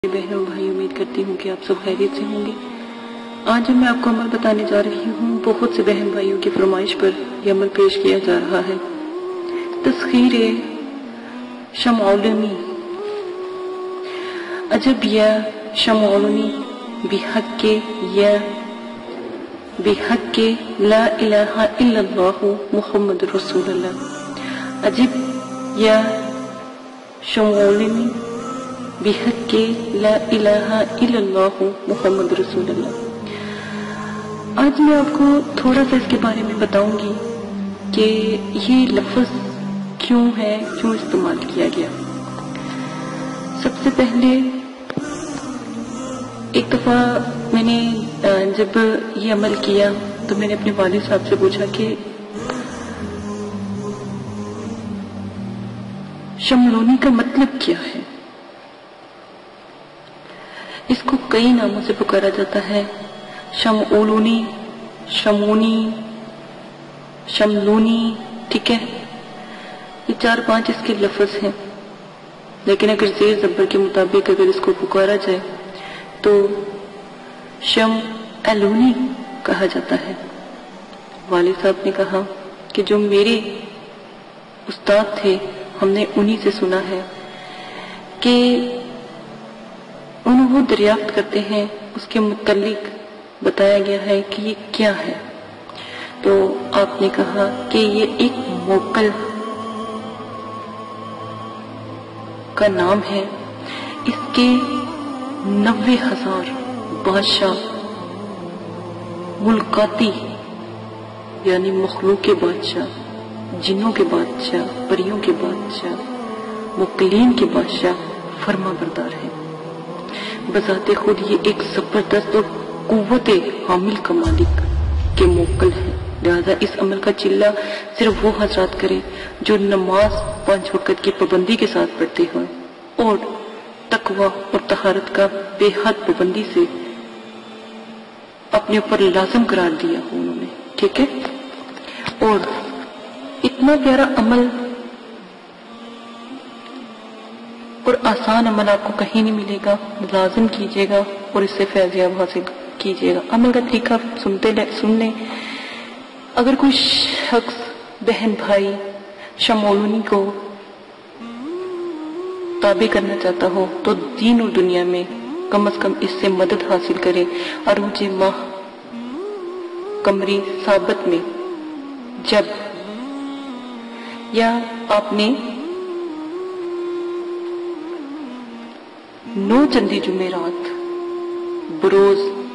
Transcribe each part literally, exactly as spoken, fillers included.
بہنوں بھائی، امید کرتی ہوں کہ آپ سب خیریت سے ہوں گے۔ آج میں آپ کو عمل بتانے جا رہی ہوں۔ بہت سے بہن بھائیوں کی فرمائش پر یہ عمل پیش کیا جا رہا ہے۔ تسخیر شمعولنی، عجب یا شمعولنی بحق یا بحق لا الہ الا اللہ محمد رسول اللہ، عجب یا شمعولنی بحق لا الہ الا اللہ محمد رسول اللہ۔ آج میں آپ کو تھوڑا سا اس کے بارے میں بتاؤں گی کہ یہ لفظ کیوں ہے، کیوں استعمال کیا گیا۔ سب سے پہلے ایک دفعہ میں نے جب یہ عمل کیا تو میں نے اپنے والد صاحب سے پوچھا کہ شمعولنی کا مطلب کیا ہے۔ اس کو کئی ناموں سے پکارا جاتا ہے، شمعولنی، شمونی، شملونی، ٹھیک ہے، یہ چار پانچ اس کے لفظ ہیں، لیکن اگر زیر زبر کے مطابق اگر اس کو پکارا جائے تو شمعولنی کہا جاتا ہے۔ والد صاحب نے کہا کہ جو میرے استاد تھے ہم نے انہی سے سنا ہے کہ انہوں وہ دریافت کرتے ہیں، اس کے متعلق بتایا گیا ہے کہ یہ کیا ہے، تو آپ نے کہا کہ یہ ایک موکل کا نام ہے۔ اس کے نوے ہزار بادشاہ، ملکاتی یعنی مخلوق کے بادشاہ، جنوں کے بادشاہ، پریوں کے بادشاہ، موکلین کے بادشاہ فرما بردار ہیں۔ بذات خود یہ ایک زبردست اور قوت حامل کا مالک کے موکل ہے، لہذا اس عمل کا چلہ صرف وہ حضرات کریں جو نماز پانچ وقت کی پابندی کے ساتھ پڑھتے ہیں اور تقوی اور طہارت کا بے حد پابندی سے اپنے اوپر لازم قرار دیا ہو انہوں نے، ٹھیک ہے۔ اور اتنا پیارا عمل اور آسان عمل آپ کو کہیں نہیں ملے گا، لازم کیجیے گا اور اس سے فیضیاب حاصل کیجیے گا۔ عمل کا طریقہ سنتے سن لیں۔ اگر کوئی شخص بہن بھائی شمعولنی کو تابع کرنا چاہتا ہو تو دین اور دنیا میں کم از کم اس سے مدد حاصل کرے۔ عروج ماہ قمری ثابت میں جب یا آپ نے نو چندی جمعرات بروز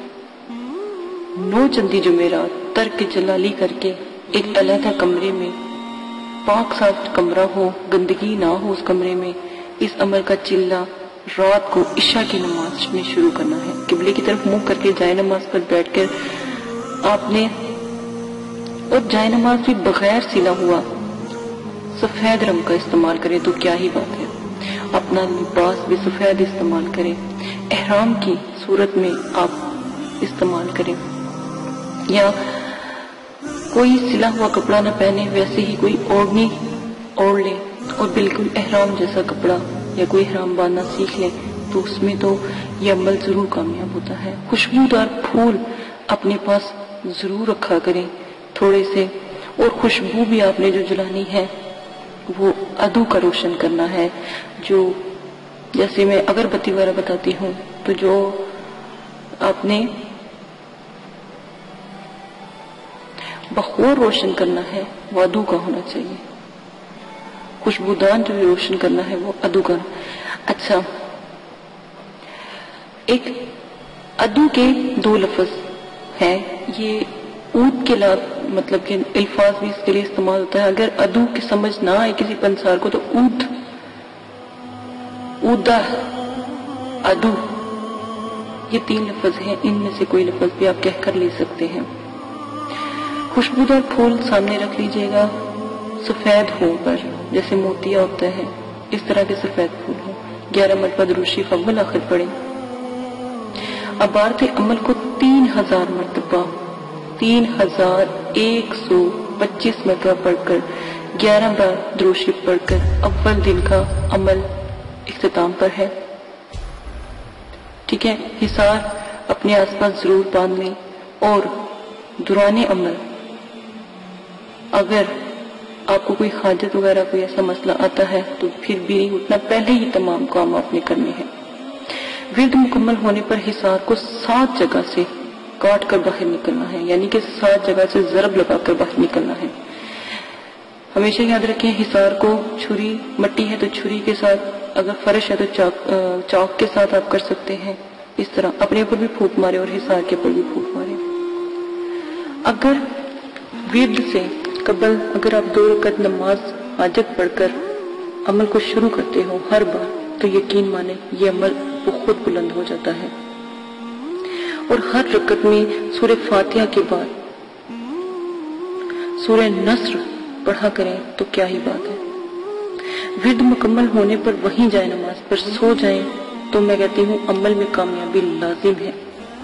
نو چندی جمعرات ترک جلالی کر کے ایک علیحدہ کمرے میں، پاک صاف کمرہ ہو، گندگی نہ ہو اس کمرے میں، اس عمل کا چلہ رات کو عشاء کی نماز میں شروع کرنا ہے۔ قبلے کی طرف منہ کر کے جائے نماز پر بیٹھ کر آپ نے، اور جائے نماز بھی بغیر سلا ہوا سفید رنگ کا استعمال کرے تو کیا ہی بات ہے، اپنا لباس بھی سفید استعمال کریں، احرام کی صورت میں آپ استعمال کریں، یا کوئی سلا ہوا کپڑا نہ پہنے، ویسے ہی کوئی اوڑھنی اوڑھ لیں اور بالکل احرام جیسا کپڑا یا کوئی احرام باندھنا سیکھ لیں، تو اس میں تو یہ عمل ضرور کامیاب ہوتا ہے۔ خوشبودار پھول اپنے پاس ضرور رکھا کریں تھوڑے سے، اور خوشبو بھی آپ نے جو جلانی ہے وہ ادو کا روشن کرنا ہے۔ جو جیسے میں اگربتی وغیرہ بتاتی ہوں تو جو آپ نے بخور روشن کرنا ہے وہ ادو کا ہونا چاہیے، خوشبودان جو روشن کرنا ہے وہ ادو کا۔ اچھا، ایک ادو کے دو لفظ ہیں، یہ اود کے لفظ مطلب کہ الفاظ بھی اس کے لیے استعمال ہوتا ہے۔ اگر ادو کی سمجھ نہ آئے کسی پنسار کو تو اود، اودا، ادو، یہ تین لفظ ہیں، ان میں سے کوئی لفظ بھی آپ کہہ کر لے سکتے ہیں۔ خوشبودار پھول سامنے رکھ لیجئے گا، سفید ہو پر جیسے موتیا ہوتا ہے اس طرح کے سفید پھول ہو، گیارہ مرتبہ درود شریف اول آخر پڑھیں۔ عبارت عمل کو تین ہزار مرتبہ تین ہزار ایک سو پچیس مرتبہ پڑھ کر گیارہ بار درود شریف پڑھ کر اول دن کا عمل اختتام پر ہے۔ ٹھیک ہے، حصار اپنے آس پاس ضرور باندھ لیں، اور دوران عمل اگر آپ کو کوئی حاجت وغیرہ کوئی ایسا مسئلہ آتا ہے تو پھر بھی نہیں اٹھنا، پہلے ہی تمام کام آپ نے کرنے ہیں۔ ورد مکمل ہونے پر حصار کو سات جگہ سے کاٹ کر باہر نکلنا ہے، یعنی کہ سات جگہ سے ضرب لگا کر باہر نکلنا ہے۔ ہمیشہ یاد رکھیں حصار کو چھری، مٹی ہے تو چھری کے ساتھ، اگر فرش ہے تو چاک چاک کے ساتھ آپ کر سکتے ہیں۔ اس طرح اپنے اوپر بھی پھوک مارے اور حصار کے اوپر بھی پھوک مارے۔ اگر ورد سے قبل اگر آپ دو رکعت نماز حاجت پڑھ کر عمل کو شروع کرتے ہو ہر بار، تو یقین مانیں یہ عمل بہت بلند ہو جاتا ہے۔ اور ہر رکعت میں سورہ فاتحہ کے بعد سورہ نصر پڑھا کریں تو کیا ہی بات ہے۔ ورد مکمل ہونے پر وہیں جائے نماز پر سو جائیں تو میں کہتی ہوں عمل میں کامیابی لازم ہے۔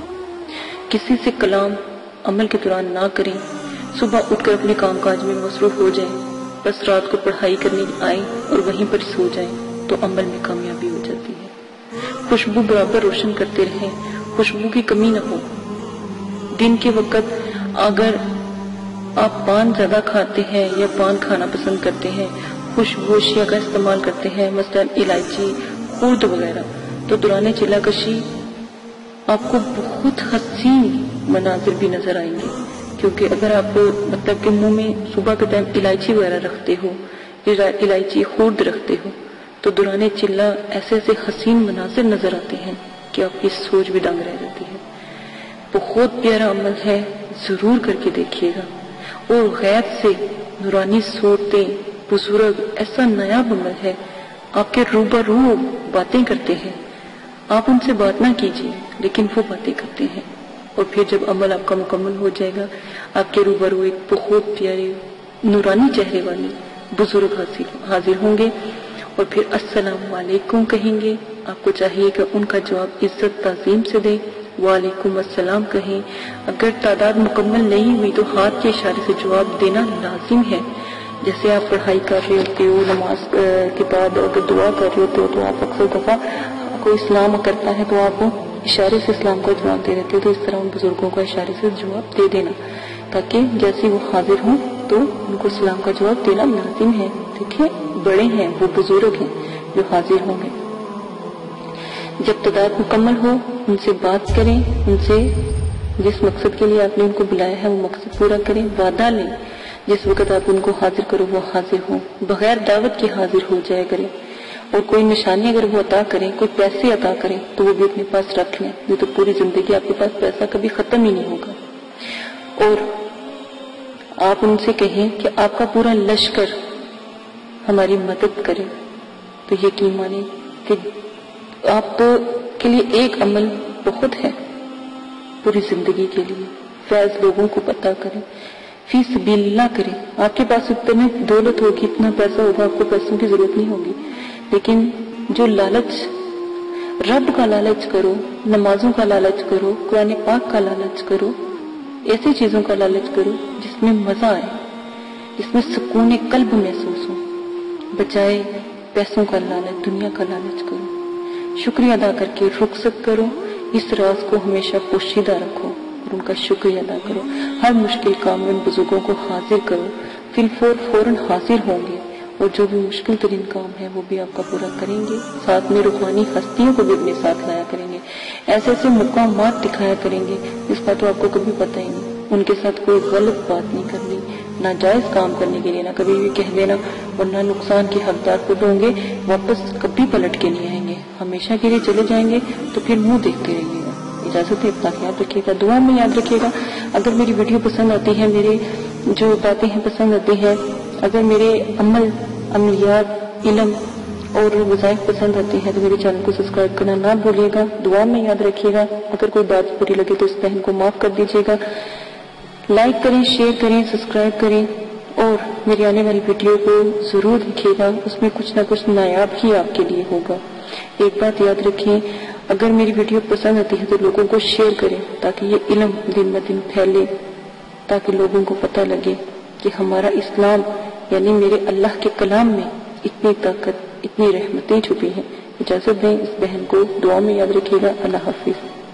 کسی سے کلام عمل کے دوران نہ کریں، صبح اٹھ کر اپنے کام کاج میں مصروف ہو جائیں، بس رات کو پڑھائی کرنے آئیں اور وہیں پر سو جائیں تو عمل میں کامیابی ہو جاتی ہے۔ خوشبو برابر روشن کرتے رہیں، خوشبو کی کمی نہ ہو۔ دن کے وقت اگر آپ پان زیادہ کھاتے ہیں یا پان کھانا پسند کرتے ہیں، خوشبو اشیاء کا استعمال کرتے ہیں، مثلاً الائچی، خرد وغیرہ، تو دوران چلہ کشی آپ کو بہت حسین مناظر بھی نظر آئیں گے۔ کیونکہ اگر آپ مطلب کہ منہ میں صبح کے ٹائم الائچی وغیرہ رکھتے ہو، الائچی خرد رکھتے ہو، تو دوران چلہ ایسے ایسے حسین مناظر نظر آتے ہیں کہ آپ کی سوچ بھی دنگ رہ جاتی ہے۔ بہت پیارا عمل ہے، ضرور کر کے دیکھیے گا۔ اور غیب سے نورانی صورتیں، بزرگ ایسا نایاب عمل ہے، آپ کے روبرو باتیں کرتے ہیں، آپ ان سے بات نہ کیجیے لیکن وہ باتیں کرتے ہیں، اور پھر جب عمل آپ کا مکمل ہو جائے گا آپ کے روبرو ایک بہت پیارے نورانی چہرے والے بزرگ حاضر ہوں گے، اور پھر السلام علیکم کہیں گے۔ آپ کو چاہیے کہ ان کا جواب عزت تعظیم سے دیں، وعلیکم السلام کہیں۔ اگر تعداد مکمل نہیں ہوئی تو ہاتھ کے اشارے سے جواب دینا لازم ہے۔ جیسے آپ پڑھائی کر رہے ہوتے ہو، نماز کے بعد اگر دعا کر رہے ہوتے ہو تو آپ اکثر دفعہ کوئی اسلام کرتا ہے تو آپ اشارے سے اسلام کا جواب دے دیتے ہو، تو اس طرح ان بزرگوں کا اشارے سے جواب دے دینا، تاکہ جیسے وہ حاضر ہوں تو ان کو اسلام کا جواب دینا لازم ہے۔ دیکھیں بڑے ہیں، وہ بزرگ ہیں جو حاضر ہوں گے۔ جب تعداد مکمل ہو ان سے بات کریں، ان سے جس مقصد کے لیے آپ نے ان کو بلایا ہے وہ مقصد پورا کریں، وعدہ لیں جس وقت آپ ان کو حاضر کرو وہ حاضر ہوں، بغیر دعوت کے حاضر ہو جائے کریں۔ اور کوئی نشانی اگر وہ عطا کریں، کوئی پیسے عطا کریں تو وہ بھی اپنے پاس رکھ لیں، نہیں تو پوری زندگی آپ کے پاس پیسہ کبھی ختم ہی نہیں ہوگا۔ اور آپ ان سے کہیں کہ آپ کا پورا لشکر ہماری مدد کرے، تو یقین مانیں کہ آپ کے لیے ایک عمل بہت ہے پوری زندگی کے لیے۔ فیض لوگوں کو پتہ کریں، فی سبیل اللہ کریں۔ آپ کے پاس اتنی دولت ہوگی، اتنا پیسہ ہوگا، آپ کو پیسوں کی ضرورت نہیں ہوگی، لیکن جو لالچ، رب کا لالچ کرو، نمازوں کا لالچ کرو، قرآن پاک کا لالچ کرو، ایسی چیزوں کا لالچ کرو جس میں مزہ آئے، جس میں سکون قلب محسوس ہو، بجائے پیسوں کا لالچ، دنیا کا لالچ کرو۔ شکریہ ادا کر کے رخصت کرو، اس راز کو ہمیشہ پوشیدہ رکھو اور ان کا شکریہ ادا کرو۔ ہر مشکل کام میں ان بزرگوں کو حاضر کرو، فی الفور فوراً حاضر ہوں گے، اور جو بھی مشکل ترین کام ہے وہ بھی آپ کا پورا کریں گے۔ ساتھ میں روحانی ہستیوں کو بھی اپنے ساتھ لایا کریں گے، ایسے ایسے مقامات دکھایا کریں گے جس کا تو آپ کو کبھی پتہ ہی نہیں۔ ان کے ساتھ کوئی غلط بات نہیں کرنی، ناجائز کام کرنے کے لیے نہ کبھی بھی کہہ دینا، ورنہ نقصان کے حقدار خود ہوں گے، واپس کبھی پلٹ کے نہیں آئیں گے، ہمیشہ کے لیے چلے جائیں گے تو پھر منہ دیکھتے رہیے گا۔ اجازت ہے، اپنا خیال رکھیے گا، دعا میں یاد رکھیے گا۔ اگر میری ویڈیو پسند آتی ہے، میرے جو باتیں ہیں پسند آتی ہیں، اگر میرے عمل، عملیات، علم اور وظائف پسند آتے ہیں تو میرے چینل کو سبسکرائب کرنا نہ بھولیے گا، دعا میں یاد رکھیے گا۔ اگر کوئی بات بری لگے تو اس بہن کو معاف کر دیجیے گا، لائک کریں، شیئر کریں، سبسکرائب کریں، اور میری آنے والی ویڈیو کو ضرور دیکھیے گا، اس میں کچھ نہ کچھ نایاب ہی آپ کے لیے ہوگا۔ ایک بات یاد رکھیں، اگر میری ویڈیو پسند آتی ہے تو لوگوں کو شیئر کریں تاکہ یہ علم دن بہ دن پھیلے، تاکہ لوگوں کو پتہ لگے کہ ہمارا اسلام یعنی میرے اللہ کے کلام میں اتنی طاقت، اتنی رحمتیں چھپی ہیں اجازت دیں اس بہن کو دعا میں یاد رکھیے گا. اللہ حافظ.